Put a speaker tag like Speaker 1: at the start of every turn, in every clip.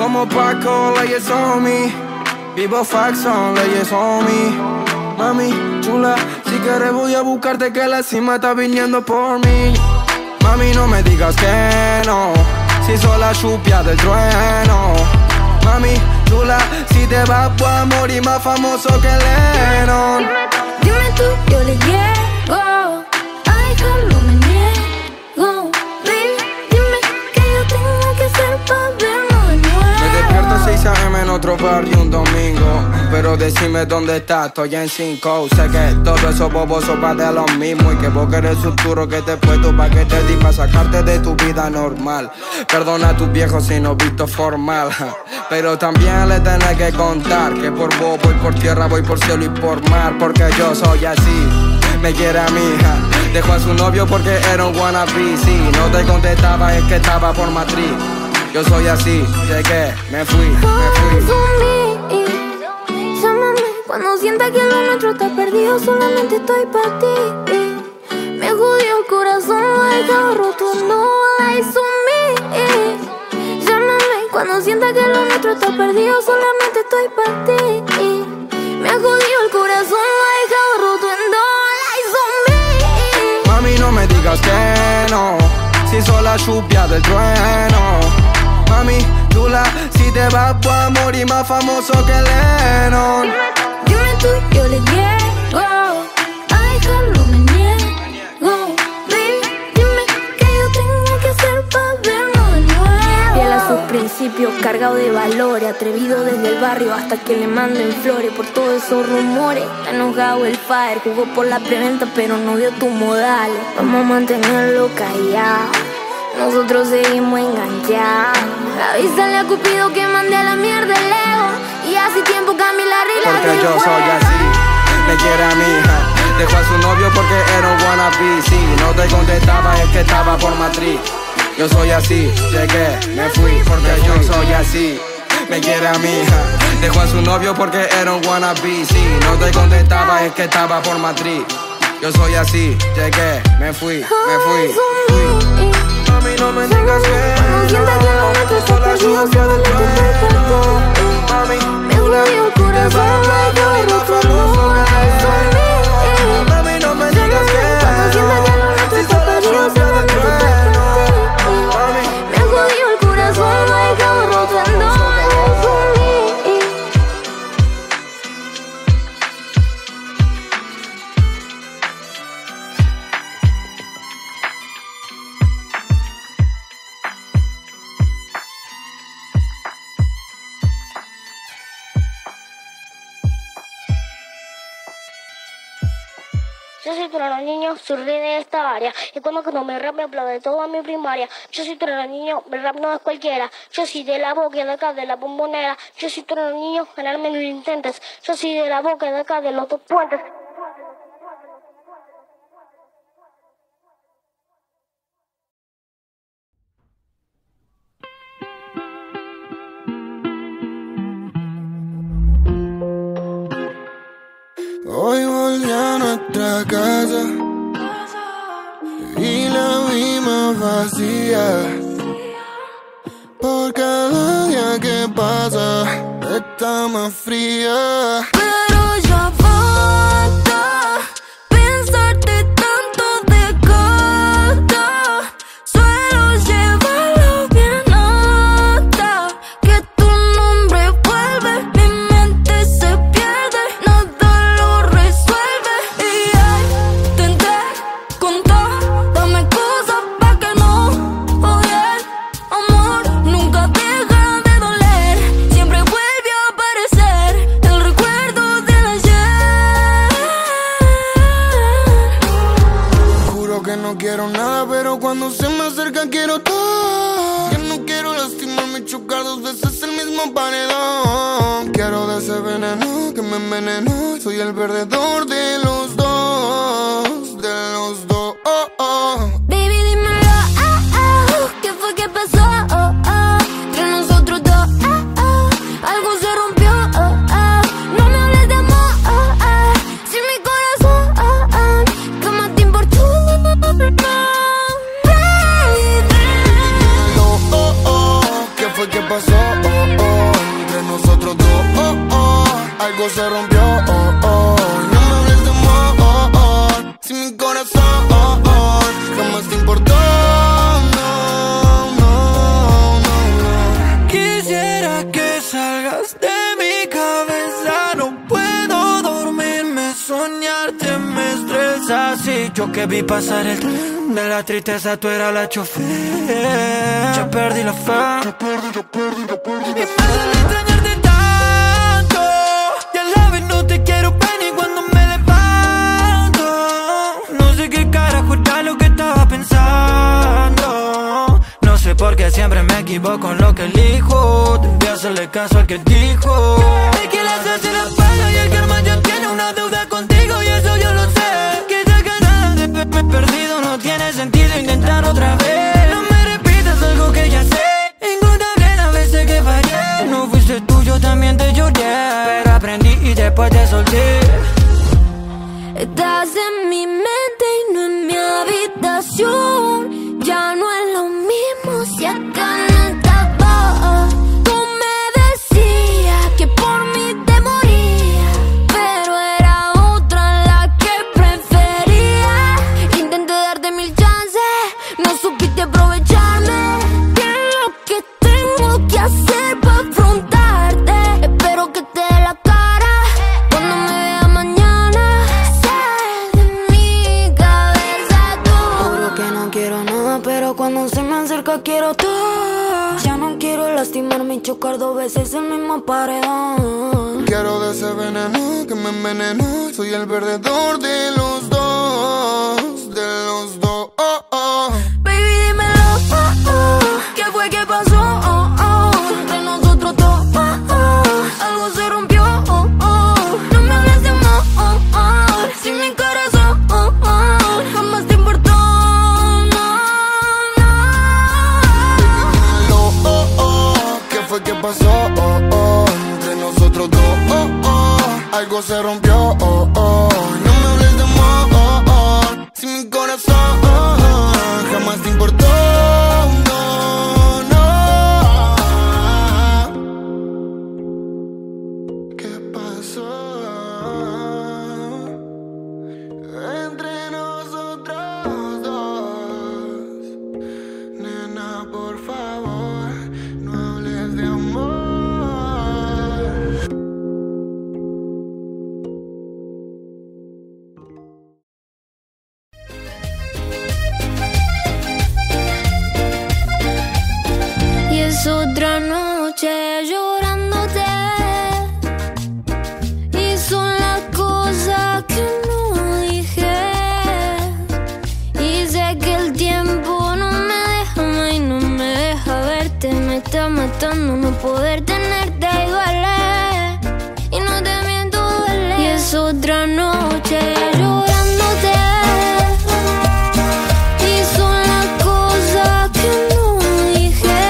Speaker 1: Como Paco, leyes on me. Vivo Faxon, leyes on me. Mami, chula, si quieres voy a buscarte que la cima está viniendo por mí. Mami, no me digas que no, si soy la chupia del trueno. Mami, chula, si te vas voy a morir más famoso que Lennon.
Speaker 2: Dime tú, yo le llego, ay, no me niego. Baby, dime que yo tengo que hacer pa' vernos de nuevo.
Speaker 1: Me despierto a 6 AM en otro barrio un domingo, pero decime dónde estás, estoy en 5. Sé que todo eso bobos sopa de lo mismo, y que vos querés un futuro que te puesto pa' que te di pa' sacarte de tu vida normal. Perdona a tus viejos si no visto formal, pero también le tenés que contar que por vos voy por tierra, voy por cielo y por mar, porque yo soy así. Me quiere a mi hija, dejó a su novio porque era un wannabe. Si no te contestaba es que estaba por matriz. Yo soy así, llegué, me fui.
Speaker 2: Llámame cuando sienta que lo nuestro está perdido, solamente estoy para ti. Me jodió el corazón, lo he dejado roto, no lies on me. Llámame cuando sienta que lo nuestro está perdido, solamente estoy para ti. Me jodió el corazón, lo he dejado roto, no lies on me.
Speaker 1: Mami, no me digas que no, si soy la chupia del trueno. Mami, chula, si te vas voy a morir más famoso que Lennon.
Speaker 2: Dime tú, yo le llego, ay, no me niego. Baby, dime que yo tengo que hacer pa' vernos de nuevo. Fiel a sus principios, cargado de valores, atrevido desde el barrio hasta que le manden flores. Por todos esos rumores, está enojado el fire. Jugó por la preventa pero no dio tus modales. Vamos a mantenerlo callado, nosotros seguimos enganchados. Avísale a Cupido que mande a la mierda el ego, y hace tiempo Camila arregla.
Speaker 1: Porque yo soy así, me quiere a mi hija, dejó a su novio porque era un wannabe. Si no te contestaba es que estaba por matriz. Yo soy así, llegué, me fui, porque yo soy así. Me quiere a mi hija, dejó a su novio porque era un wannabe. Si no te contestaba es que estaba por matriz. Yo soy así, llegué, me fui. Mami, no me digas que no, soy la chupia del trueno. Mami, chula, te vas a morir más famoso que Lennon. Mami, no me digas que si soy la chupia del trueno. Mami,
Speaker 2: me jodió el corazón, lo he dejado rotando.
Speaker 3: Yo soy trono niño, soy rey de esta área. Y cuando me rap me aplaude toda mi primaria. Yo soy trono niño, mi rap no es cualquiera. Yo soy de la boca de acá, de la bombonera. Yo soy trono niño, ganarme no lo intentes. Yo soy de la boca de acá, de los 2 puentes.
Speaker 4: Hoy volví a nuestra casa y la vimos vacía. Por cada día que pasa está más fría.
Speaker 2: Pero ya basta pensarte tanto de costa. Suelo llevarlo bien alta, que tu nombre vuelve, mi mente se pierde, nada lo resuelve. Y ay, tenté con todas cosas pa' que no odie. Amor nunca deja de doler, siempre vuelve a aparecer el recuerdo del ayer.
Speaker 4: Juro que no quiero nada, pero cuando se me acerca quiero todo. Que no quiero lastimarme y chocar 2 veces el mismo paredón. Quiero de ese veneno que me envenenó. Soy el perdedor de los dos, de los dos.
Speaker 2: Baby, dímelo, ¿qué fue que pasó? Entre nosotros dos, algo se rompió. No me hables de amor, sin mi corazón, que más te importó.
Speaker 4: Dímelo, ¿qué fue que pasó? algo se rompió, no me hables de amor, si mi corazón jamás te importó, no.
Speaker 5: Quisiera que salgas de mi cabeza, no puedo dormirme, soñarte me estresa. Si yo que vi pasar el tren de la tristeza, tú eras la chofer. Ya perdí la fe, y me duele extrañarte tanto, y a la vez no te quiero ver ni cuando me levanto. No sé qué carajo era lo que estaba pensando, no sé por qué siempre me equivoco en lo que elijo. Debí hacerle caso al que dijo que la suerte la paga y el karma ya tiene una deuda contigo, y eso yo lo sé. Que esa ganas de verme perdido no tiene sentido intentar otra vez. No me repitas algo que ya sé. Incontable las veces que fallé, no fuiste tú, yo también te lloré, pero aprendí y después te solté.
Speaker 2: Estás en mi mente y no en mi habitación. Ya no es lo mismo si acá no estabas. Tú me decías que por mí te moría, pero era otra la que prefería. Intenté darte 1000 chances, no supiste aprovecharme. ¿Qué es lo que tengo que hacer para afrontarte? Espero que te dé la cara cuando me vea mañana. Sal de mi cabeza tú. Juro que no quiero nada, pero cuando se me acerca quiero todo. Ya no quiero lastimarme y chocar 2 veces el mismo paredón.
Speaker 4: Quiero de ese veneno que me envenenó. Soy el perdedor de los dos, de los dos.
Speaker 2: Baby, dímelo, ¿qué fue que pasó? Entre nosotros dos, algo se rompió. No me hables de amor, si mi corazón jamás te importó,
Speaker 4: ¿Qué fue que pasó? Entre nosotros dos, algo se rompió. No me hables de amor, si mi corazón jamás te importó, no. ¿Qué pasó entre nosotros dos? Nena, por favor, no hables de amor.
Speaker 2: y es otra noche llorándote. Y son las cosas que no dije. Y sé que el tiempo no me deja más y no me deja verte. Me está matando no poder tenerte y duele. Y no te miento, duele. Y es otra noche llorándote. Y son las cosas que no dije.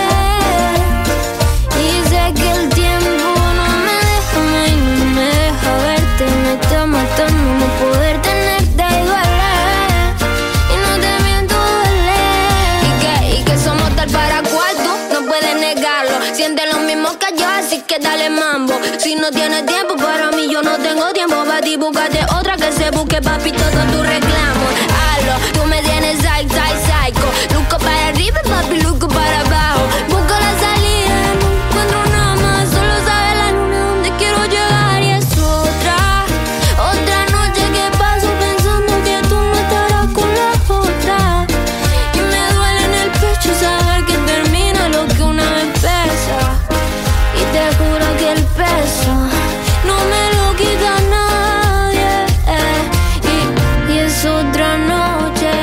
Speaker 2: Y sé que el tiempo no me deja más y no me deja verte. Me está matando no poder tenerte y duele. Y no te miento, duele. Y que somos tal para cual, tú no puedes negarlo. Siente lo mismo que yo, así que dale mambo. Si no tienes tiempo para mí, yo no tengo tiempo para ti. Búscate otra que se busque, papi, todo tu reclamo. Hazlo, tú me tienes psycho. Luco para arriba, papi, luco para abajo. Busco la salida, no encuentro nada más. Solo sabe la luna donde quiero llegar. Y es otra noche que paso pensando que tú no estarás con la otra. Y me duele en el pecho saber que termina lo que una vez pesa. Y te juro que el peso no me lo quita nadie. Y es otra noche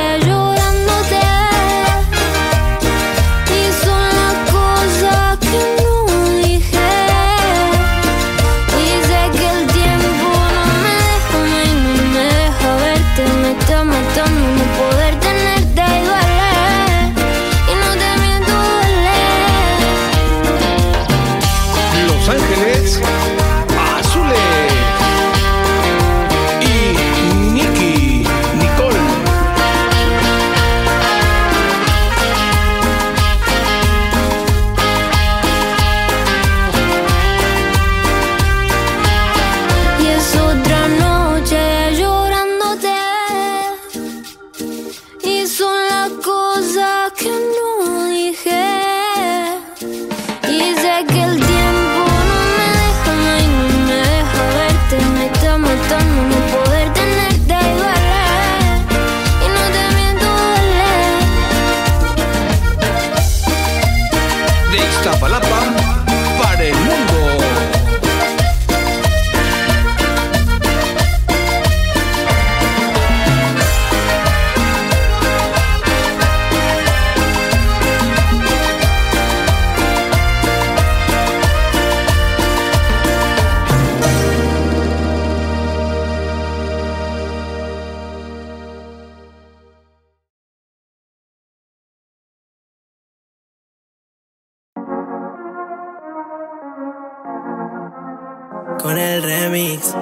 Speaker 6: Iztapalapa para el mundo.
Speaker 7: Con el remix,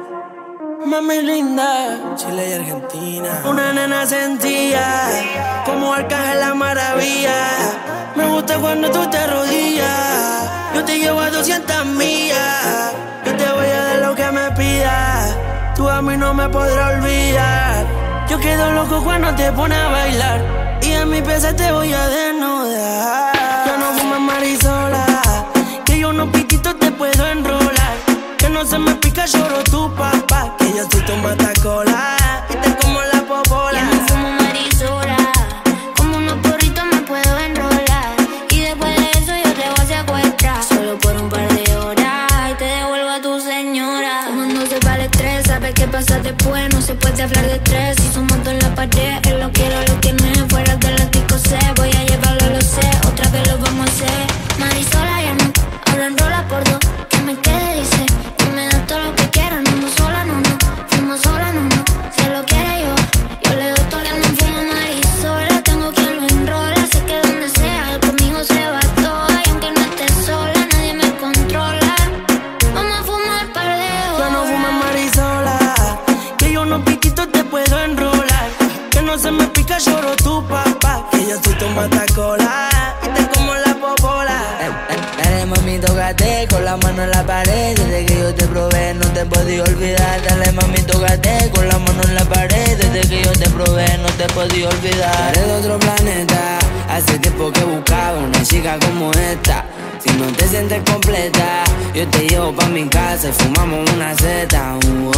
Speaker 7: mami linda, Chile y Argentina. Una nena sentía como Arcángel la maravilla. Me gusta cuando tú te arrodillas. Yo te llevo a 200 millas. Yo te voy a dar lo que me pidas. Tú a mí no me podrás olvidar. Yo quedo loco cuando te pones a bailar. Y en mi pieza te voy a desnudar. Yo no fumo marisola, que yo unos pititos te puedo enrolar. Que no se me pica, lloro tu papá. Que yo soy tu matacola y te como la popola.
Speaker 2: Yo no fumo marisola, como unos porritos me puedo enrolar. Y después de eso yo te voy a secuestrar. Solo por un par de horas y te devuelvo a tu señora. Fumándose para el estrés, sabes qué pasa después. No se puede hablar de estrés si somos dos en la pared. Él lo quiero, lo tiene fuera del ático sé. Voy a llevarlo, lo sé, otra vez lo vamos a hacer. Marisola ya no, ahora enrola por dos. Que me quede, dice. Todo lo que quiera, no sola, no, fumo sola, no, si él lo quiere yo le doy todo. Yo no fumo marisola, tengo quien lo enrola. Sé que donde sea, conmigo se va todo. Y aunque no esté sola, nadie me controla. Vamos a fumar par de horas.
Speaker 7: Yo no fumo marisola, que yo unos piquitos te puedo enrolar. Que no se me pica, lloro tu papá. Que yo soy tu matacola y te como la popola.
Speaker 8: Dale mami, tócate con la mano en la pared. Desde que yo te probé no te podía olvidar. Dale mami, tócate con la mano en la pared. Desde que yo te probé no te podía olvidar. Eres de otro planeta, hace tiempo que buscaba una chica como esta. Si no te sientes completa, yo te llevo pa' mi casa y fumamos una zeta.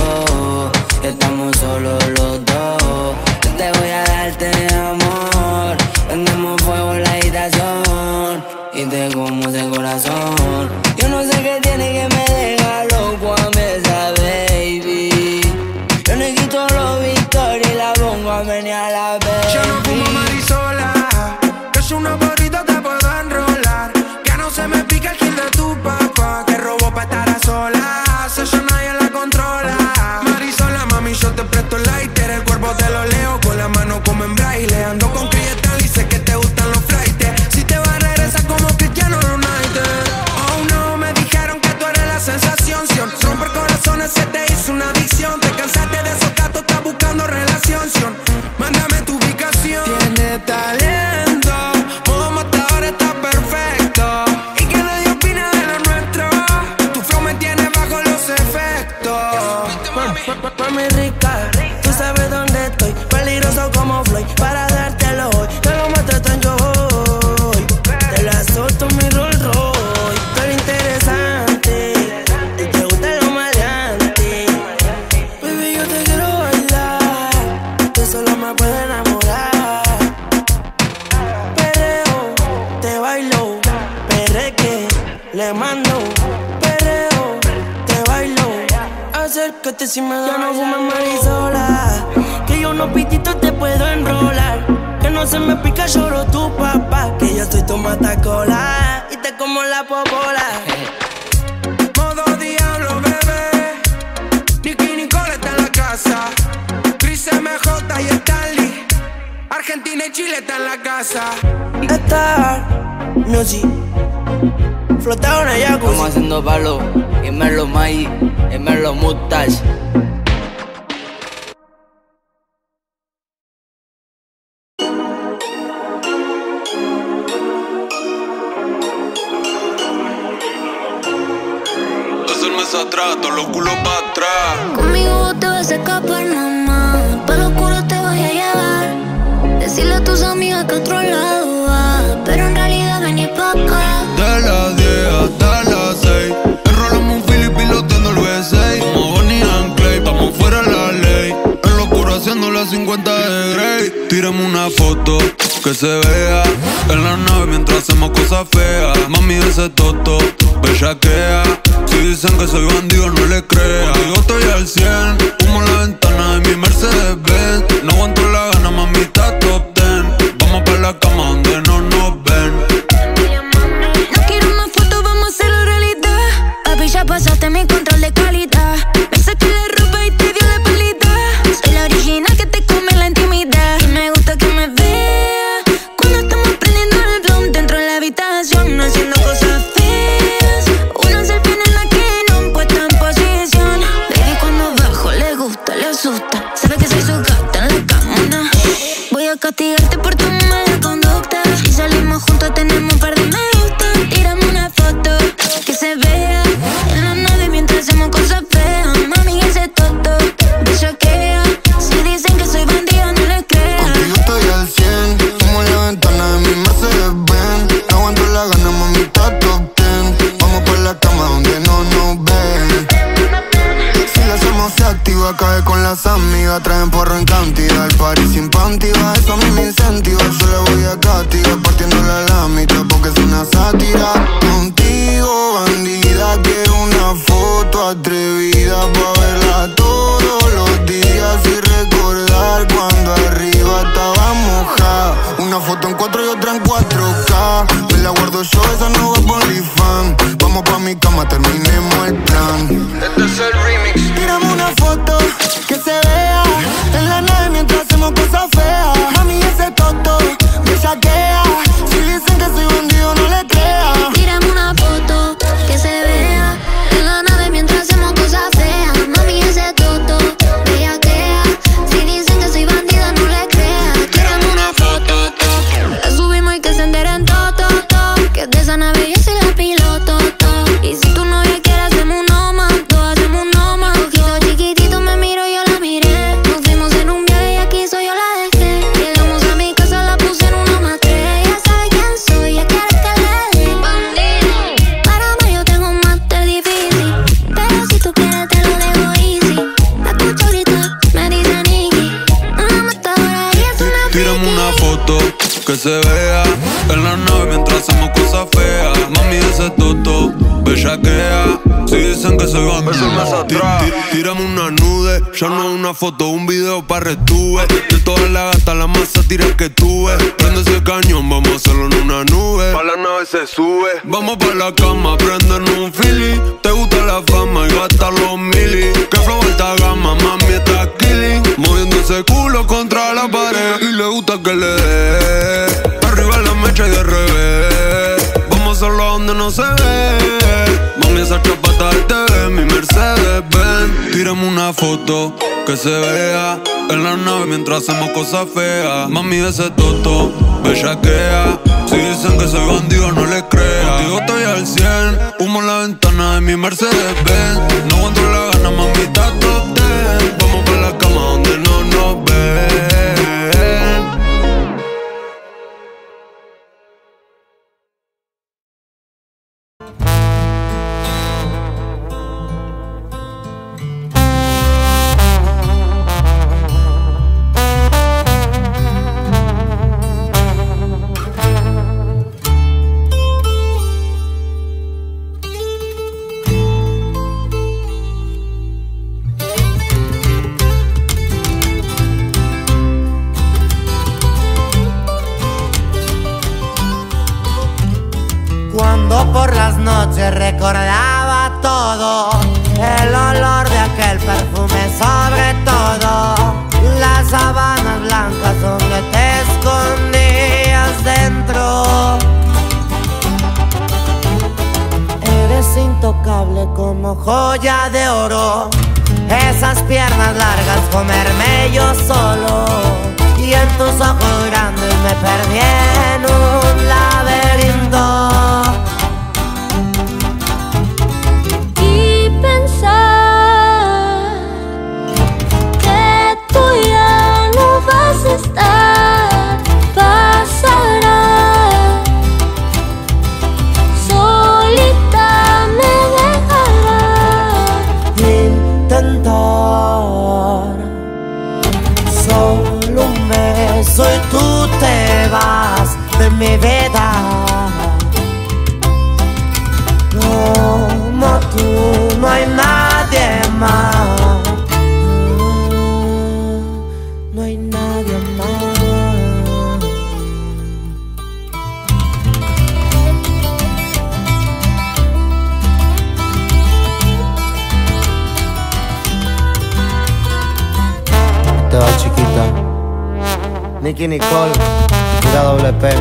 Speaker 8: Estamos solos los dos. Yo te voy a darte amor. Prendemos fuego en la habitación y te como ese corazón. Yo no sé qué tiene que me deja loco a mí esa baby. Yo le quito los victorias y la pongo a menear la baby.
Speaker 9: Yo no fumo marisola, que es una porrita te puedo enrolar. Que no se me pica el kill de tu papá, que robó pa' estar a solas. Eso nadie la controla. Marisola, mami, yo te presto el lighter. El cuerpo te lo leo con la mano como en braille. Ando con Cristal y sé que te gustan los flightes. Si te vas a regresar como Cristiano Ronaldo. Oh no, me dijeron que tú eres la sensación. Romper corazones se te hizo una adicción. Te cansaste de esos gatos, estás buscando relación. Mándame tu ubicación. Tienes talento, modo matador está perfecto. Y que nadie opina de lo nuestro. Tu flow me tiene bajo los efectos.
Speaker 7: Mami rica, tú sabes dónde estoy. Peligroso como Floyd, para dártelo hoy. Te lo mato tan yo hoy. Te la solto mi Rolls Royce. Pero interesante, y te gusta lo maleante. Baby, yo te quiero bailar, tú solo me puedes enamorar. Perreo, te bailo, perreque, le mando. Perreo, te bailo, acércate si me da. Yo no fumo marisola, que yo unos pititos te puedo enrolar. Que no se me pica, lloro tu papá. Que yo soy tu matacola y te como la popola.
Speaker 9: Modo diablo, bebé. Nicky Nicole está en la casa. Chris MJ y Stanley. Argentina y Chile está en la casa.
Speaker 7: Star Music, flotado en el jacuzzi.
Speaker 8: Estamos haciendo palo, y me lo maíz, y me lo mustache.
Speaker 6: Atrás, todos los culos para atrás.
Speaker 2: Conmigo te vas a escapar, mamá. Pa' lo oscuro te voy a llevar. Decirle a tus amigas que otro lado va, pero en realidad vení pa' acá.
Speaker 10: De las 10 hasta las 6 enrolamos un Philip piloteando el V6. Como Bonnie and Clyde, estamos fuera de la ley. En lo oscuro haciendo las 50 de Grey. Tírame una foto que se vea en la nave mientras hacemos cosas feas. Mami, ese toto, bellaquea. Si dicen que soy bandido, no le crea. Contigo estoy al 100, humo en la ventana de mi Mercedes Benz. No aguanto la gana, mamita, top 10. Vamos pa' la cama donde no nos ven.
Speaker 2: No quiero más fotos, vamos a hacerlo realidad. Papi, ya pasaste mi control de calidad. Me saqué la ropa y te dio la palita. Soy la original que te come la intimidad. Y me gusta que me vea cuando estamos prendiendo el blunt dentro de la habitación, haciendo cosas feas. Una selfie en la que no puesta en posición. Baby, cuando bajo le gusta, le asusta. Sabe que soy su gata en la cama. Voy a castigarte por tu mala conducta. Si salimos juntos tenemos un par de me gusta. Tírame una foto que se vea en la nave mientras hacemos cosas feas. Mami, ese toto bellaquea. Si dicen que soy bandida, no les crea.
Speaker 4: Contigo estoy al 100, como en la ventana de mi Mercedes Benz. No aguanto la gana, mamita, top 10. Vamos por la cama donde no nos ven. Si la hacemos se activa, cae con las amigas. Traen porro en cantidad, el party sin panty va. Eso a mí me incentiva, yo le voy a castigar partiéndola a la mitad porque es una sátira. Contigo, bandida, quiero una foto atrevida pa' verla todos los días y recordar cuando arriba estaba mojada. Una foto en 4 y otra en 4K. Me la guardo yo, esa no va por OnlyFans. Vamos pa' mi cama, terminemos el plan.
Speaker 1: Este es el remix.
Speaker 4: Tírame una foto que se vea en la nave mientras hacemos cosas feas. Mami, ese toto me saquea. Si dicen que soy bandido, no le crea.
Speaker 2: Tírame una foto que se vea en la nave mientras hacemos cosas feas. Mami, ese toto bellaquea. Si dicen que soy bandida, no le crea. Tírame una foto, la subimos y que se enteren todo, que de esa nave yo soy la piloto, y si tu novia quiere hacemos uno más, hacemos uno más. Ojito chiquitito me miro, yo la miré. Nos fuimos en un viaje y aquí soy yo la dejé. Llegamos a mi casa, la puse en 1 más 3. Ya sabe quién soy, ya quiere que le dé. Bandido, para mí yo tengo un máster difícil, pero si tú quieres te lo dejo easy. La escucho ahorita, me dice Nicky, una matadora y es una friki.
Speaker 10: Tírame una foto que se vea en la nave mientras hacemos cosas feas. Mami, ese toto bellaquea. Si dicen que soy bandido, tírame una nude. Ya no una foto, un video pa' retuve. De todas las gatas la más sátira que tuve. Prende ese cañón, vamos a hacerlo en una nube.
Speaker 1: Pa' la nave se sube.
Speaker 10: Vamos pa' la cama, prendernos un fili. Te gusta la fama y gastar los mili. Que flow alta gama, mami está killing. Moviendo ese culo contra la pared. Y le gusta que le dé arriba la mecha y de revés. Vamos a hacerlo donde no se ve. Mami, esa chapata del TV, mi Mercedes Benz. Tírame una foto que se vea en la nave mientras hacemos cosas feas. Mami, ese toto bellaquea. Si dicen que soy bandido, no le crea. Contigo estoy al 100, humo en la ventana de mi Mercedes Benz. No aguanto la gana, mamita, top 10. Vamos pa' la cama donde no nos ven.
Speaker 11: Cuando por las noches recordaba todo, el olor de aquel perfume sobre todo, las sábanas blancas donde te escondías dentro. Eres intocable como joya de oro, esas piernas largas comerme yo solo, y en tus ojos grandes me perdí en un laberinto.
Speaker 2: Y pensar que tú ya no vas a estar, pasará. Solita me dejará
Speaker 11: intentar solo un beso y tú te vas. mi vida. Como tú no hay nadie más. No hay nadie más. Te va chiquita. Nicky Nicole, pura doble P.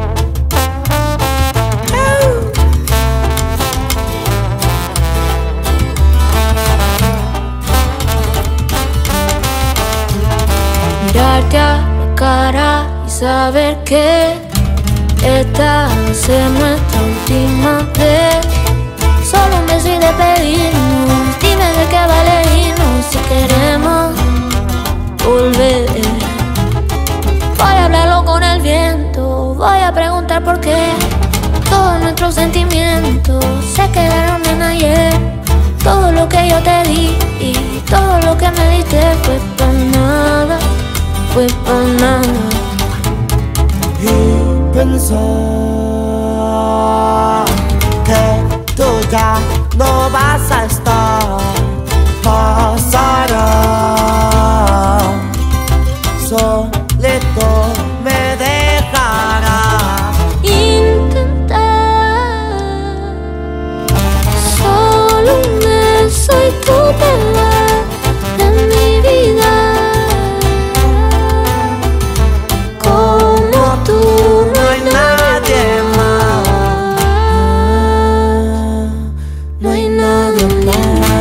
Speaker 2: Mirarte a la cara y saber que esta va a ser nuestra última vez. Solo un beso y despedirnos. Dime de qué vale irnos si queremos volver. Voy a hablarlo con el viento, voy a preguntar por qué. Todos nuestros sentimientos se quedaron en ayer. Todo lo que yo te di y todo lo que me diste fue para nada, fue para nada.
Speaker 11: Y pensar que tú ya no vas a estar, pasará. Solito me dejará.
Speaker 2: Intentar solo un beso y tú te vas de mi vida. Como tú
Speaker 11: no hay nadie más.
Speaker 2: No hay nadie más.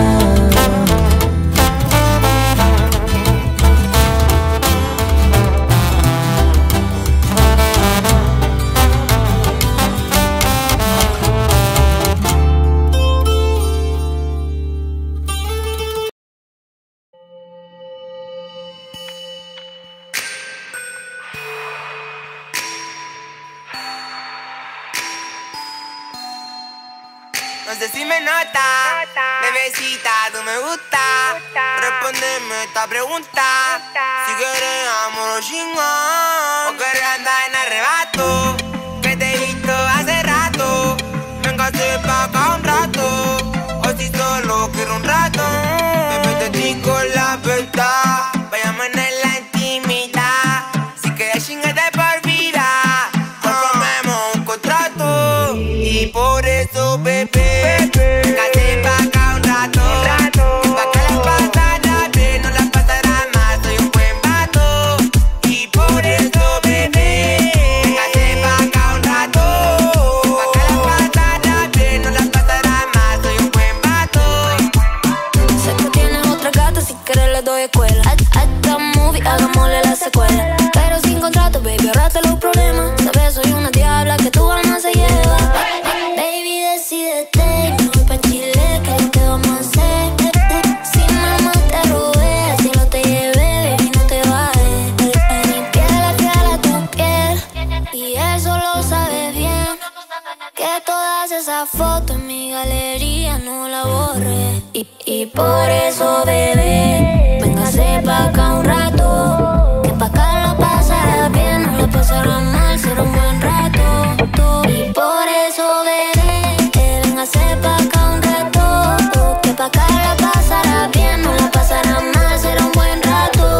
Speaker 12: No sé si me nota, bebecita, tú me gusta. Respóndeme esta pregunta. Si quieres amor o chingón, o quieres andar en arrebato. Que te he visto hace rato. Venga, se pa' acá un rato. O si solo quiero un rato. Me meto a ti con la verdad. Vayamos en la intimidad. Si quieres chingarte por vida, formemos un contrato. Y por eso, bebé,
Speaker 2: hagámosle la secuela. Pero sin contrato, baby, ahorrate los problemas. Sabes, soy una diabla que tu alma se lleva. Baby, decídete, me voy pa' Chile, ¿qué es lo que vamos a hacer? Si mamá te robé, si no te llevé, baby, no te vayas. Mi piel es fiel a tu piel, y eso lo sabes bien. Que todas esas fotos en mi galería no la borré. Y por eso, bebé, véngase pa' acá un rato. Que pa' acá la pasará bien, no la pasará mal, será un buen rato. Y por eso, bebé, véngase pa' acá un rato. Que pa' acá la pasará bien, no la pasará mal, será un buen rato.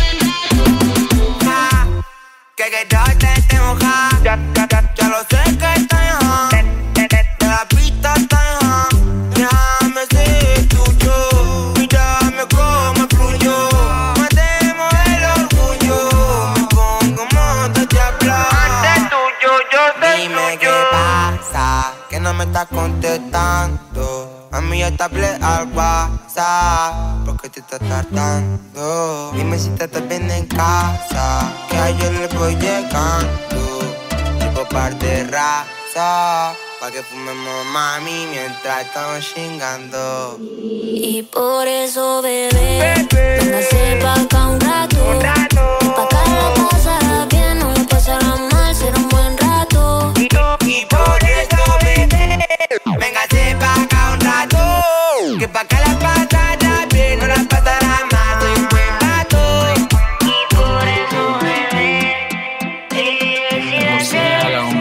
Speaker 12: Que te esté mojada. Ya lo sé que está mojada. De la pista está mojada. Déjame ser tuyo. Mírame cómo fluyo. Matemos el orgullo. Me pongo modo de hablar. Antes tuyo, yo soy tuyo. Dime qué pasa, que no me estás contestando. A mí ya te hablé al WhatsApp. ¿Por qué te estás tardando? Dime si te estás bien en casa, que ayer le voy llegando. Tipo par de raza, pa' que fumemos, mami, mientras estamos chingando.
Speaker 2: Y por eso, bebé, véngase pa' acá un rato. Pa' acá la pasará bien, no la pasará mal, será un buen rato.
Speaker 12: Y por eso, bebé, véngase pa' acá un rato. Que pa' acá la pasará bien, no la pasará mal, soy un buen rato. Y por eso, bebé, decídete.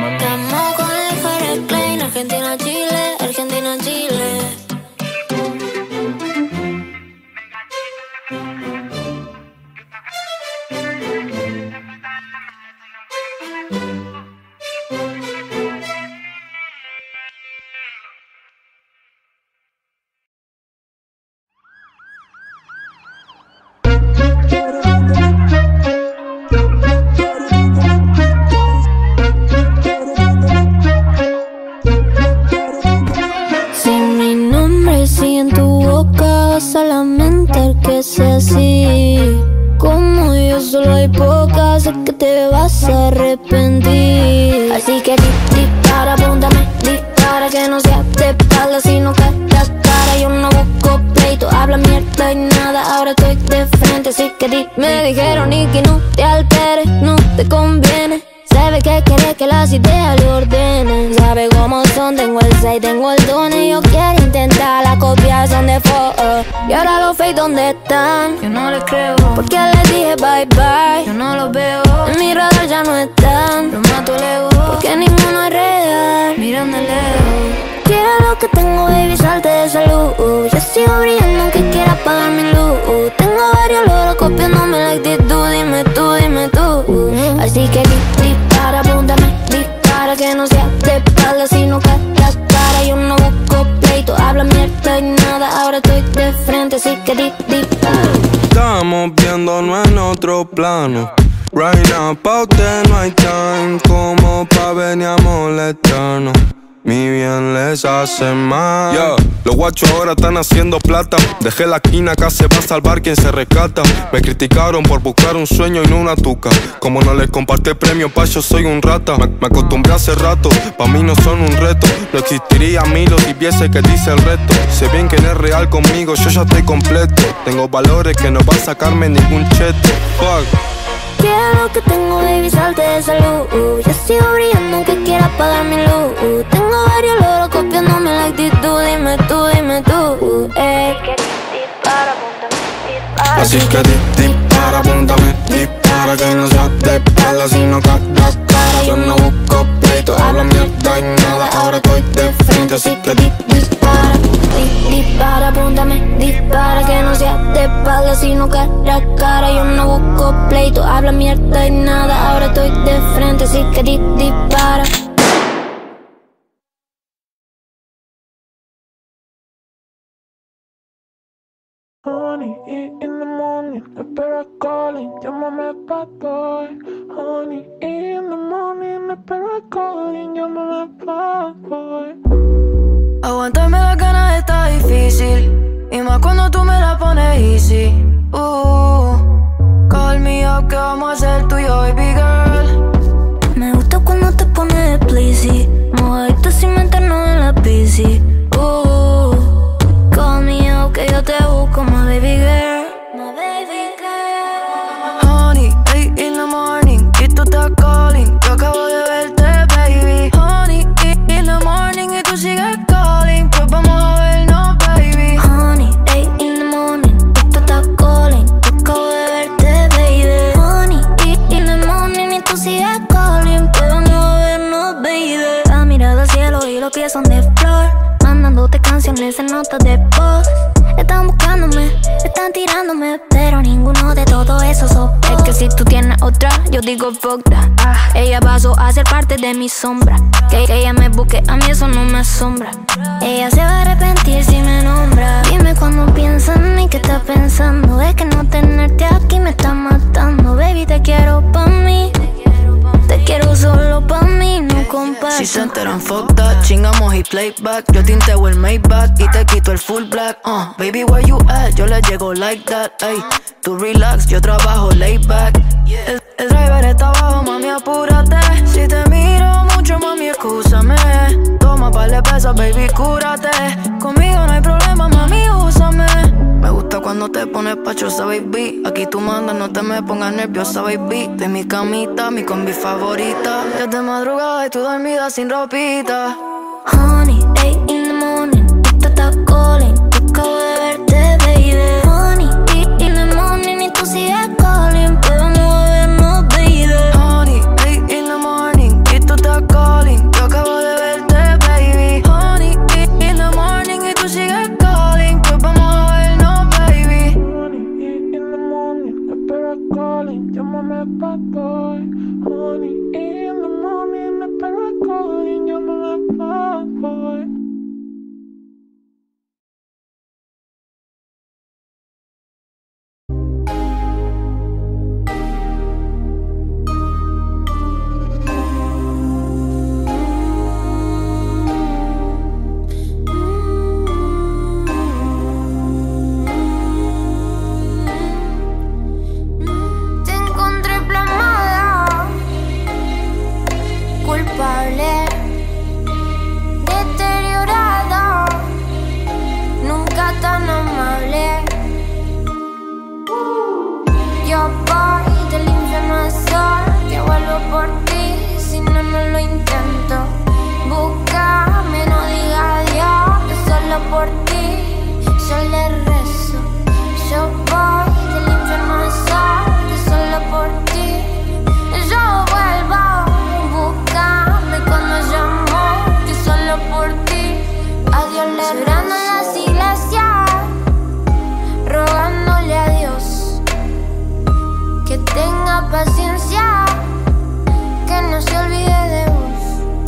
Speaker 2: arrepentir. Así que dispara, apúntame, dispara, que no sea de espalda sino cara a cara. Yo no busco pleito, habla mierda y nada, ahora estoy de frente. Así que me dijeron Nicky, no te alteres, no te conviene. Sabe que quiere que las ideas le ordenen. Sabe cómo son, tengo el 6, tengo el don. Y yo quiero intentar la copia, son de foto. Y ahora los fake, ¿dónde están? Yo no les creo, porque les dije bye bye. Yo no los veo, en mi radar ya no están. Los mato luego, porque ninguno es real. Miran de lejos. Quiero lo que tengo, baby, salte de esa luz. Yo sigo brillando aunque quiera apagar mi luz. Tengo varios loros copiándome la actitud. Dime tú, dime tú. Así que dispara, apúntame, dispara, que no sea de espalda sino cara a cara. Yo no busco pleito, habla mierda y nada, ahora estoy de frente. Así que dispara.
Speaker 10: Estamos viéndonos en otro plano. Right now, pa' usted no hay time, como pa' venir a molestarnos. Mi bien les hace mal. Yeah, los guachos ahora están haciendo plata. Dejé la esquina, acá se va a salvar quien se rescata. Me criticaron por buscar un sueño y no una tuca. Como no les compartí el premio, pa' yo soy un rata. Me acostumbré hace rato, pa' mí no son un reto. No existiría a mí lo si viese que dice el resto. Sé bien que no es real conmigo, yo ya estoy completo. Tengo valores que no va a sacarme ningún cheto. Fuck.
Speaker 2: Quiero lo que tengo, baby, salte de esa luz. Yo sigo brillando aunque quiera apagar mi luz. Tengo varios loros copiándome la actitud. Dime tú, dime tú. Dispara, apúntame, dispara.
Speaker 10: Así que dispara, apúntame, dispara, que no sea de espalda sino cara a cara. Yo no busco pleito, habla mierda y nada, ahora estoy de frente. Así que dispara.
Speaker 2: Dispara, apúntame, dispara, que no sea de espalda sino cara a cara. Yo no busco pleito, habla mierda y nada, ahora estoy de frente. Así que dispara.
Speaker 13: Honey, in the morning, espera calling, llámame bad boy. Honey, in the morning, espera calling, llámame bad boy.
Speaker 14: Aguantarme las ganas está difícil, y más cuando tú me la pones easy. Call me up, que vamos a hacer tú y yo, baby girl.
Speaker 2: Me gusta cuando te pones pleasy, mojadito sin meternos en la bici. Call me up, que yo te busco, my baby girl. My baby girl.
Speaker 14: Honey, 8 in the morning, y tú estás calling, yo acabo de verte, baby. Honey, 8 in the morning, y tú sigues calling, pues vamos a vernos, baby.
Speaker 2: Honey, 8 in the morning, y tú estás calling, yo acabo de verte, baby. Honey, 8 in the morning, y tú sigues calling, pues vamos a vernos, baby. La mirada al cielo y los pies son de flor, mandándote canciones en notas de voz. Están buscándome, están tirándome, pero ninguno de todo eso soporta. Es que si tú tienes otra, yo digo fuck that. Ella pasó a ser parte de mi sombra. Que ella me busque, a mí eso no me asombra. Ella se va a arrepentir si me nombra. Dime cuando piensas en mí, ¿qué estás pensando? Es que no tenerte aquí me está matando. Baby, te quiero pa' mí, te quiero solo pa' mí, no comparto.
Speaker 14: Si se enteran, fuck that, chingamos y playback. Yo tinteo el Maybach y te quito el full black. Baby, where you at? Yo le llego like that, ey. Tú relax, yo trabajo laid back. El driver está abajo, mami, apúrate. Si te miro mucho, mami, excúsame. Toma par de pesas, baby, cúrate. Conmigo no hay problema, mami, úsame. Me gusta cuando te pones pachosa, baby. Aquí tú mandas, no te me pongas nerviosa, baby. De mi camita, mi combi favorita. Yo de madrugada y tú dormida sin ropita.
Speaker 2: Honey, 8 in the morning, y tú estás calling, yo acabo de verte, baby. Honey, 8 in the morning, y tú sigues calling, pues vamos a vernos, baby.
Speaker 14: Honey, 8 in the morning, y tú estás calling, yo acabo de verte, baby. Honey, 8 in the morning, y tú sigues calling, pues vamos a vernos, baby.
Speaker 13: Honey, in the morning, espera calling, llámame bad boy. Honey, in the morning, espera calling, llámame bad boy.
Speaker 2: culpable, deteriorado, nunca tan amable. Yo voy del infierno al sol, que vuelvo por ti, si no, no lo intento. Búscame, no diga adiós, que solo por ti yo le rezo. Yo voy del infierno al sol, que solo por ti yo vuelvo. Búscame cuando llamo, que solo por ti a Dios le rezo. Llorando en las iglesias, rogándole a Dios que tenga paciencia, que no se olvide de vos,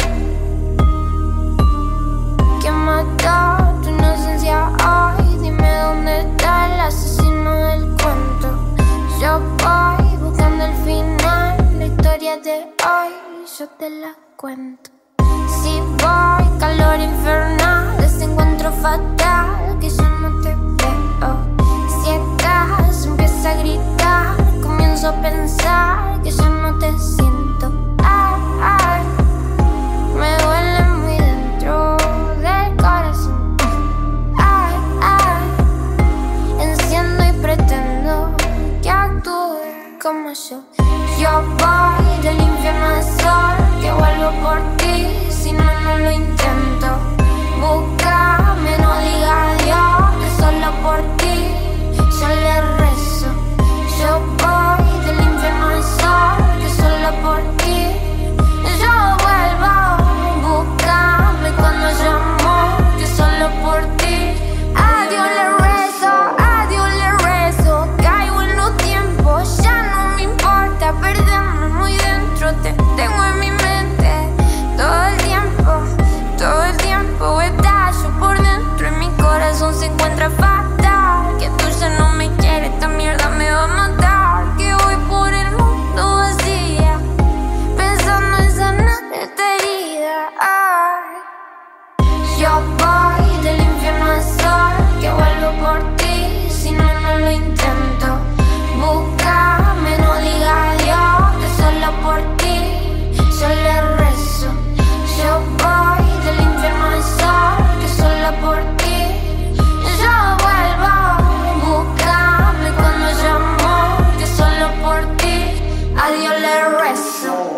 Speaker 2: que mató tu inocencia hoy. Dime dónde está el asesino del cuento. Yo voy buscando el final, la historia de hoy yo te la cuento. Si voy, calor infernal, desencuentro fatal, que ya no te veo. Si acaso empieza a gritar, comienzo a pensar que ya no te siento. Ay, ay, me duele muy dentro del corazón. Ay, ay, enciendo y pretendo que actúe como yo. Yo voy del infierno al sol, que vuelvo por ti, si no, no lo intento. Búscame, no diga adiós, que solo por ti yo le rezo. Yo voy del infierno al sol, que solo por ti yo vuelvo. Búscame cuando llamo, que solo por ti a Dios le rezo, a Dios le rezo. Caigo en los tiempos, ya no me importa perderme muy dentro. Te tengo en mi mente todo el tiempo estallo por dentro y mi corazón se encuentra fatal. Que tú ya no me quieres, esta mierda me va a matar. Que voy por el mundo vacía, pensando en sanar esta herida. Ay. Yo voy del infierno al sol, que vuelvo por ti, si no, no lo intento. Búscame, no diga adiós, que solo por ti yo le rezo. Yo voy del infierno al sol, que solo por ti yo vuelvo. Búscame cuando llamo, que solo por ti a Dios le rezo.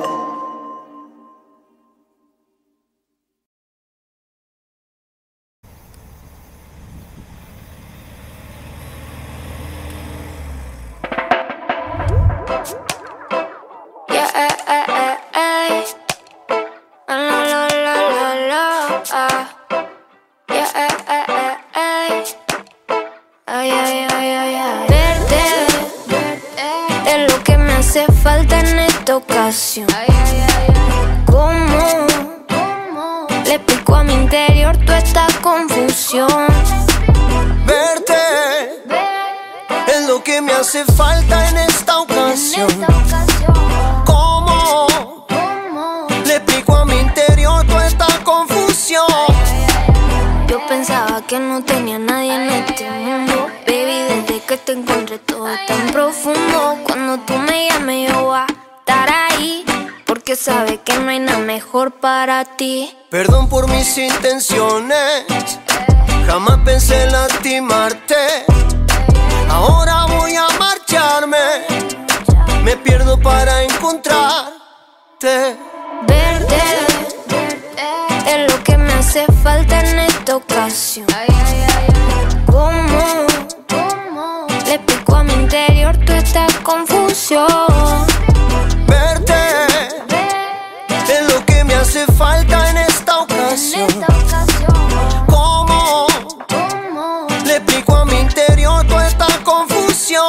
Speaker 2: Es lo que me hace falta en esta ocasión. ¿Cómo le explico a mi interior toda esta confusión?
Speaker 15: Verte es lo que me hace falta en esta ocasión. ¿Cómo le explico a mi interior toda esta confusión?
Speaker 2: Yo pensaba que no tenía nadie en este mundo, baby, desde que te encontré todo tan profundo. Cuando tú me llames yo voy a estar ahí, porque sabes que no hay nada mejor para ti.
Speaker 15: Perdón por mis intenciones, jamás pensé en lastimarte. Ahora voy a marcharme, me pierdo para encontrarte.
Speaker 2: Verte es lo que me hace falta en esta ocasión. ¿Cómo le explico a mi interior toda esta confusión?
Speaker 15: Verte es lo que me hace falta en esta ocasión. ¿Cómo le explico a mi interior toda esta confusión?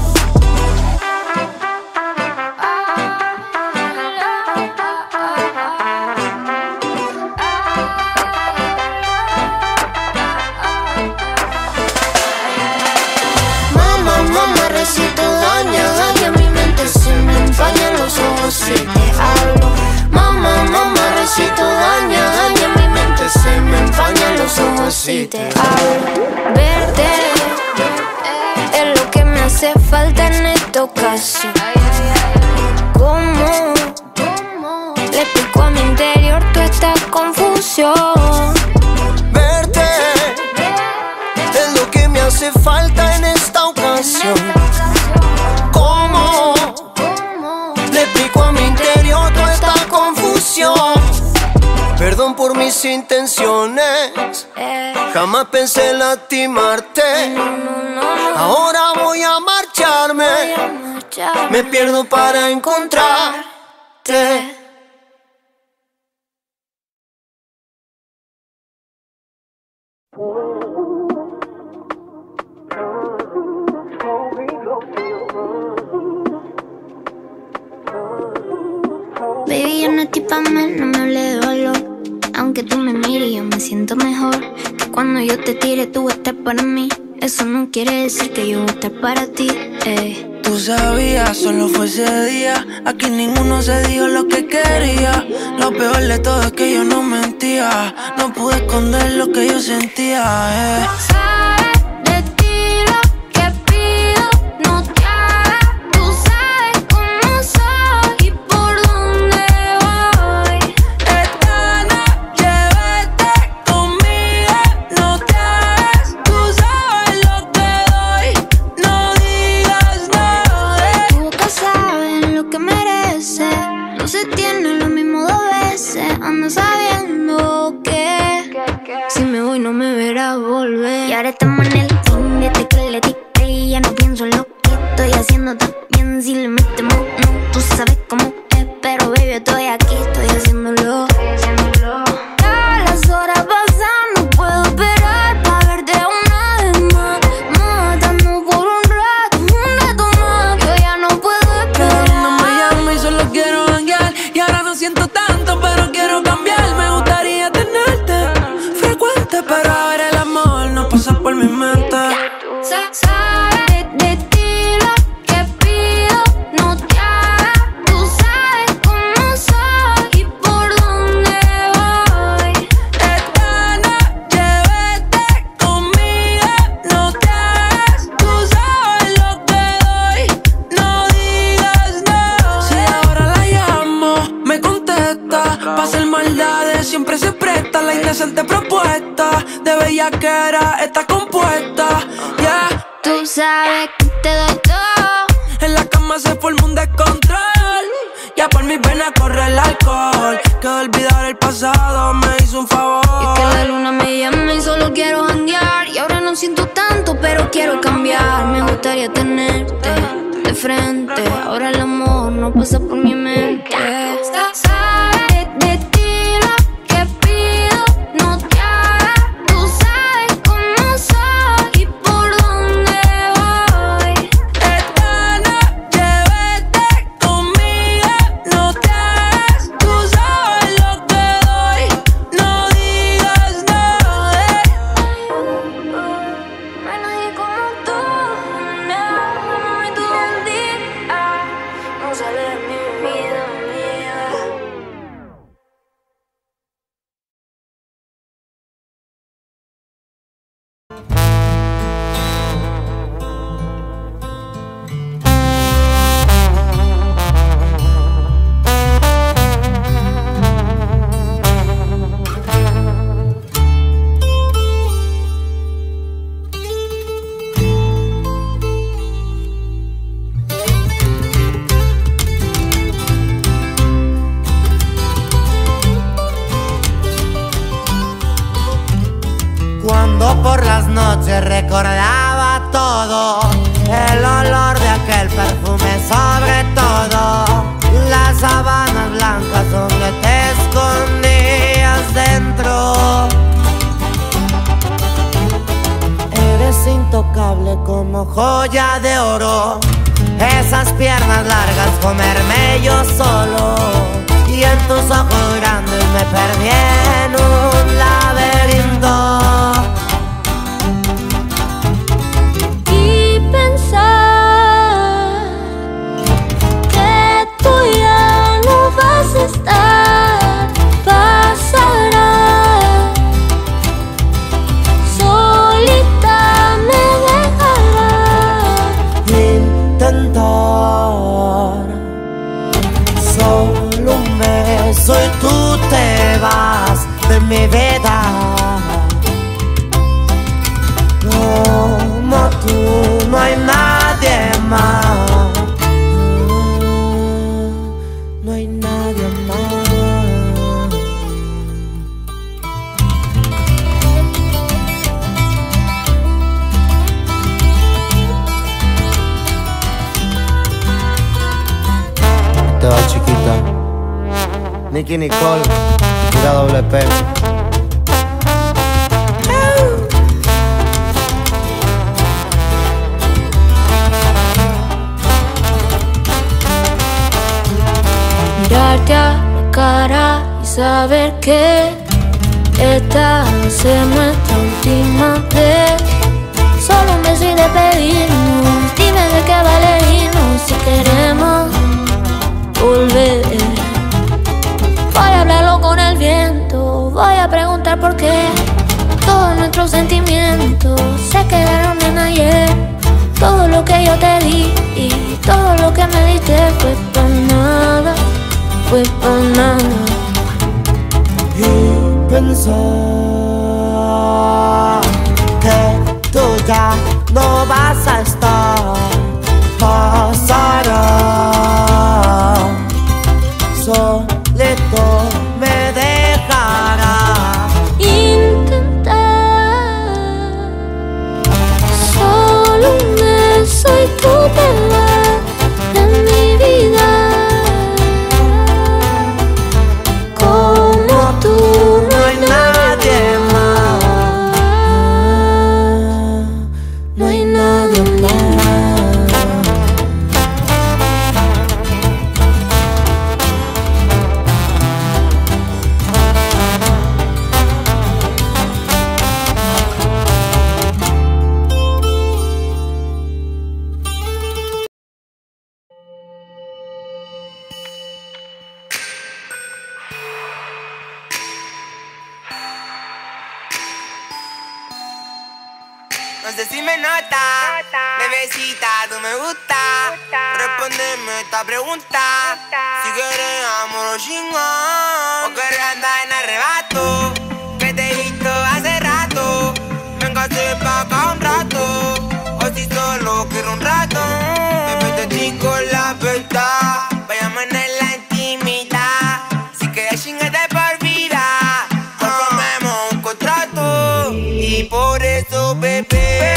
Speaker 2: Mamá, recito daña, daña mi mente, se me empañan los ojos si te hablo. Mamá, recito daña, daña mi mente, se me empañan los ojos si te hablo. Verte es lo que me hace falta en esta ocasión. ¿Cómo Le explico a mi interior toda esta confusión.
Speaker 15: Verte es lo que me hace falta en esta ocasión. ¿Cómo le explico a mi interior toda esta confusión? Perdón por mis intenciones, jamás pensé en lastimarte. Ahora voy a marcharme, me pierdo para encontrarte.
Speaker 2: Baby, yo no estoy pa' mal, no me hable de valor. Aunque tú me mires, yo me siento mejor. Que cuando yo te tire, tú vas a estar para mí. Eso no quiere decir que yo voy a estar para ti,
Speaker 5: Tú sabías, solo fue ese día. Aquí ninguno se dijo lo que quería. Lo peor de todo es que yo no mentía. No pude esconder lo que yo sentía,
Speaker 2: Sabes de ti lo que pido, no te hagas. Tú sabes cómo soy y por dónde voy.
Speaker 5: Esta noche vete conmigo, no te hagas. Tú sabes lo que doy, no digas nada.
Speaker 2: Tu boca sabe lo que merece. No se tiene lo mismo dos veces. Ando sabiendo que si me voy no me verás volver. Y ahora estamos en el fin desde que le dije y ya no pienso en lo que estoy haciendo también. Si le metemos, no, tú sabes cómo es. Pero baby, estoy aquí, estoy haciéndolo. Todas las horas pasan, no puedo esperar pa' verte una vez más. Matando por un rato más. Yo ya no puedo esperar.
Speaker 5: No me llames y solo quiero janguear. Y ahora no siento tanto, pero quiero cambiar. Me gustaría tenerte frecuente, pero ahora el amor no pasa por mi mente.
Speaker 2: Sabes de ti lo que pido, no te hagas. Tú sabes cómo soy y por dónde voy.
Speaker 5: Esta noche vete conmigo, no te hagas. Tú sabes lo que doy, no digas nada. Si ahora la llamo, me contesta. Pa' hacer maldades siempre se presta. La indecente propuesta de bellaquera está compuesta, yeah.
Speaker 2: Tú sabes que te doy todo.
Speaker 5: En la cama se forma un descontrol. Ya por mis venas corre el alcohol. Que olvidar el pasado me hizo un favor.
Speaker 2: Y es que la luna me llama y solo quiero janguear. Y ahora no siento tanto, pero quiero cambiar. Me gustaría tenerte de frente. Ahora el amor no pasa por mi mente. Sabes de ti lo que pido, no te hagas. Tú sabes cómo soy y por dónde voy.
Speaker 5: Esta noche vete conmigo, no te hagas. Tú sabes lo que doy, no digas nada.
Speaker 2: No hay nadie como tú, no me tú un día. No sale de mi vida mía.
Speaker 11: Cuando por las noches recordaba todo, el olor de aquel perfume sobre todo, las sábanas blancas donde te escondías dentro. Eres intocable como joya de oro, esas piernas largas comerme yo solo, y en tus ojos grandes me perdí en un laberinto.
Speaker 2: Y pensar que tú ya no vas a estar, pasará. Solita me dejará.
Speaker 11: Intentar solo un beso beso y tú te vas de mi vida. Como tú no hay nadie más. No hay nadie más.
Speaker 15: Te va, chiquita. Nicky Nicole, pura doble P.
Speaker 2: Mirarte a la cara y saber que esta va a ser nuestra última vez. Solo un beso y despedirnos. Dime de qué vale irnos si queremos volver. Voy a hablarlo con el viento, voy a preguntar por qué. Todos nuestros sentimientos se quedaron en ayer. Todo lo que yo te di y todo lo que me diste fue para nada, fue para nada.
Speaker 11: Y pensar que tú ya no vas a estar, pasará. Solito me dejará.
Speaker 2: Intentar solo un beso y tú te vas de mi vida. Como tú no hay nadie más. No hay nadie más.
Speaker 12: No sé si me nota, bebecita, tú me gusta. Respóndeme esta pregunta. Si quieres amor o chingón, o quieres andar en arrebato. Que te he visto hace rato. Venga, se pa' acá un rato. O si solo quiero un rato. Me meto a ti con la verdad. Vayamos en la intimidad. Si quieres chingarte por vida, formemos un contrato. Y por eso, bebé,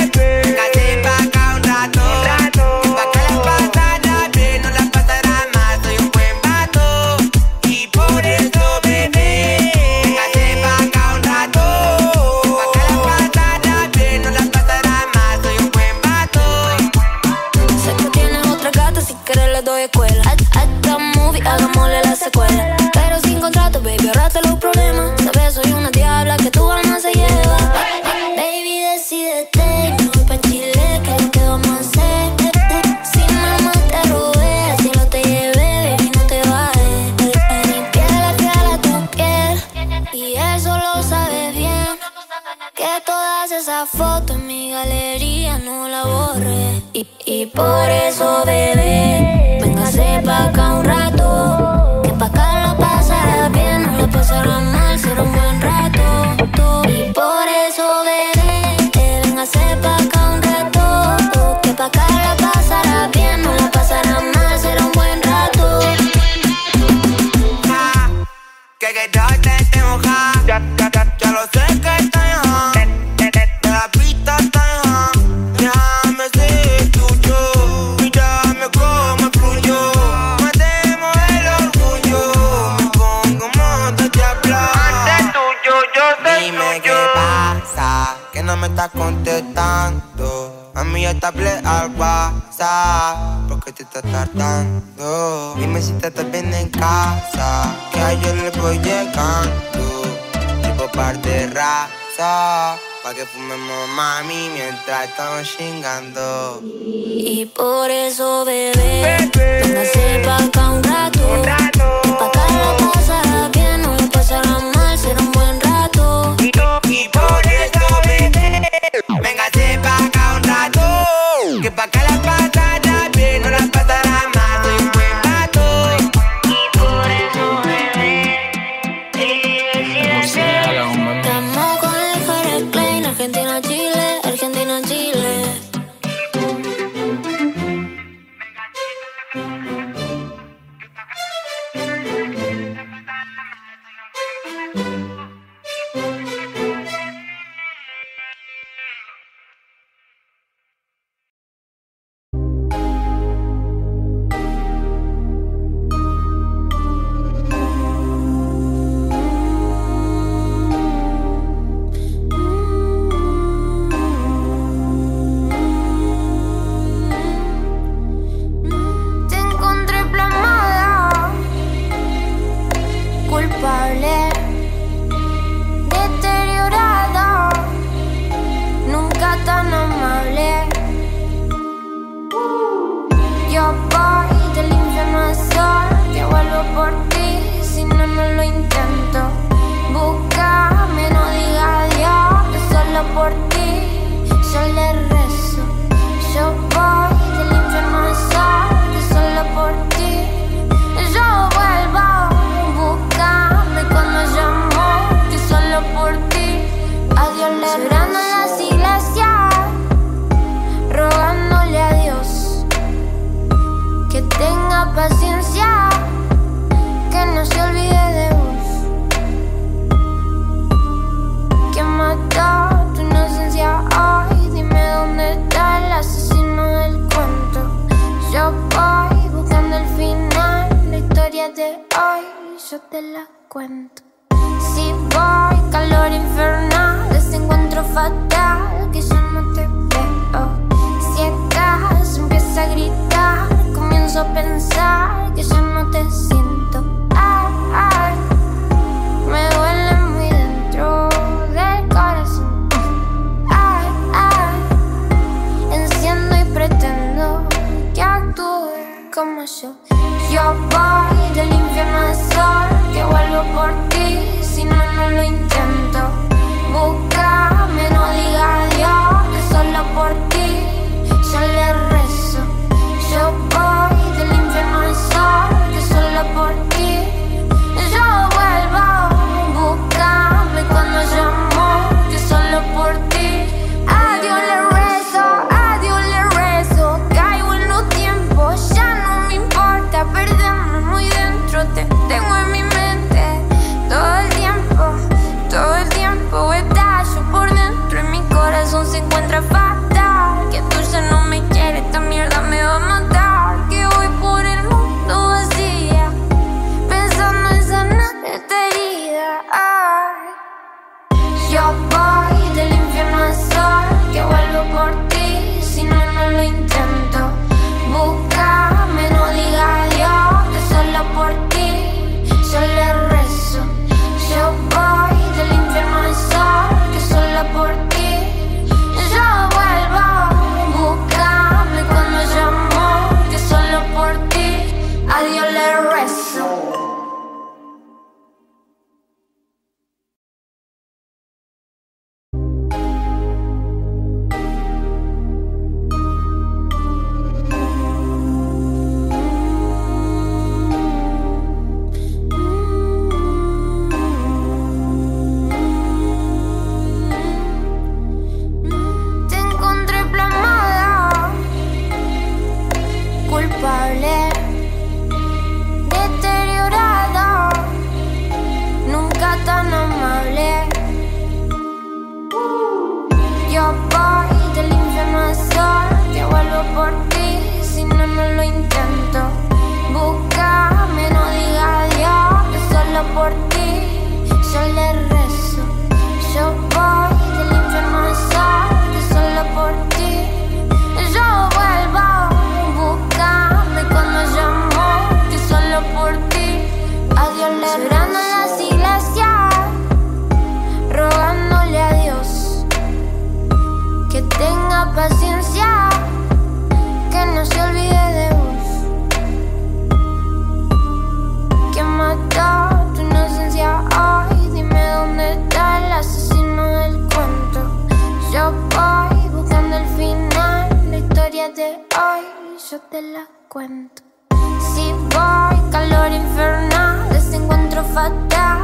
Speaker 2: hagámosle la secuela. Pero sin contrato, baby, ahorrate los problemas. Sabes, soy una diabla que tu alma se lleva. Baby, decídete, no voy pa' Chile, que es lo que vamos a hacer. Si mamá te robé, así no te llevé, baby, no te bajes. Mi piel es fiel a tu piel, y eso lo sabes bien. Que todas esas fotos en mi galería no la borré. Y por eso, bebé, véngase pa' acá un rato. Que pa' acá la pasará bien, no la pasará mal, será un buen rato. Y por eso, bebé, véngase pa' acá un rato. Que pa' acá la pasará bien, no la pasará mal, será un buen rato.
Speaker 12: Que yo te tengo ja. Ya lo sé que estás ja. De la pista estás ja. Déjame ser tuyo. Mírame cómo fluyo. Matemos el orgullo. Me pongo modo de hablar. Antes tuyo, yo soy tuyo. Dime qué pasa, que no me estás contestando. A mí ya te hablé al WhatsApp. ¿Por qué te estás tardando? Dime si te estás bien en casa, que ayer le voy llegando. Tipo par de raza, pa' que fumemos, mami, mientras estamos chingando.
Speaker 2: Y por eso, bebé, véngase pa' acá un rato. Pa' acá la pasará bien, no la pasará mal, será un buen rato.
Speaker 12: Y por eso, bebé, véngase pa' acá un rato. Que pa' acá la pasará bien, no la pasará mal, soy un buen rato.
Speaker 2: Y por eso, bebé, no lo intento. Búscame, no diga adiós, que solo por ti yo le rezo. Yo voy del infierno al sol, que solo por ti yo vuelvo. Búscame cuando llamo, que solo por ti a Dios le rezo. Llorando en las iglesias, rogándole a Dios que tenga paciencia, que no se olvide de vos, que mató tu inocencia hoy. Dime dónde está el asesino del cuento. Yo voy buscando el final, la historia de hoy yo te la cuento. Si voy, calor infernal, desencuentro fatal, que ya no te veo. Si acaso empieza a gritar, comienzo a pensar que ya no te siento. Ay, ay, me duele muy dentro del corazón. Ay, ay, enciendo y pretendo que actúe como yo. Yo voy del infierno al sol, que vuelvo por ti, si no, no lo intento. Búscame, no diga adiós, que solo por ti yo le rezo. Yo voy del infierno al sol, que solo por ti yo vuelvo. Búscame cuando llamo, que solo por ti a Dios le rezo, a Dios le rezo. Caigo en los tiempos, ya no me importa perderme muy dentro. Te tengo en mi mente todo el tiempo estallo por dentro y mi corazón se encuentra fatal. Que tú ya no me quieres, esta mierda me va a matar. Que voy por el mundo vacía, pensando en sanar esta herida. Ay. Yo voy del infierno al sol, que vuelvo por ti, si no, no lo intento. Búscame, no diga adiós, que solo por ti yo le rezo. Yo voy del infierno al sol, que solo por ti yo vuelvo. Búscame cuando llamo, que solo por ti a Dios le rezo. Te encontré plasmada, culpable, deteriorada, nunca tan amable. Yo voy del infierno al sol, que vuelvo por ti, si no, no lo intento. Búscame, no diga adiós, que solo por ti yo le rezo. Yo voy del infierno al sol, que solo por ti yo vuelvo. Búscame cuando llamo, que solo por ti a Dios le rezo. Llorando en las iglesias, rogándole a Dios que tenga paciencia, que no se olvide de vos, que mató tu inocencia hoy. Dime dónde está el asesino del cuento. Yo voy buscando el final, la historia de hoy yo te la cuento. Si voy, calor infernal, desencuentro fatal,